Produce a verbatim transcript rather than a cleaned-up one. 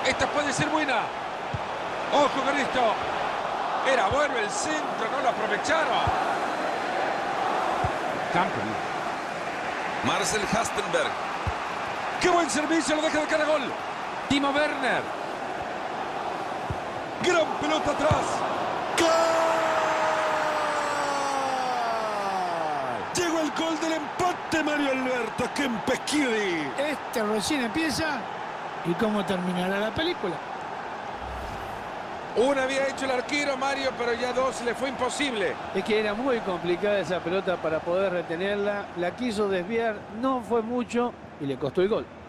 Esta puede ser buena. Ojo con esto. Era bueno el centro, no lo aprovecharon. Campbell. Marcel Halstenberg. ¡Qué buen servicio! Lo deja de cara a gol. Timo Werner. Gran pelota atrás. ¡Gol! Llegó el gol del empate, Mario Alberto Kempeschieri. Este recién empieza. ¿Y cómo terminará la película? Una había hecho el arquero, Mario, pero ya dos le fue imposible. Es que era muy complicada esa pelota para poder retenerla. La quiso desviar, no fue mucho y le costó el gol.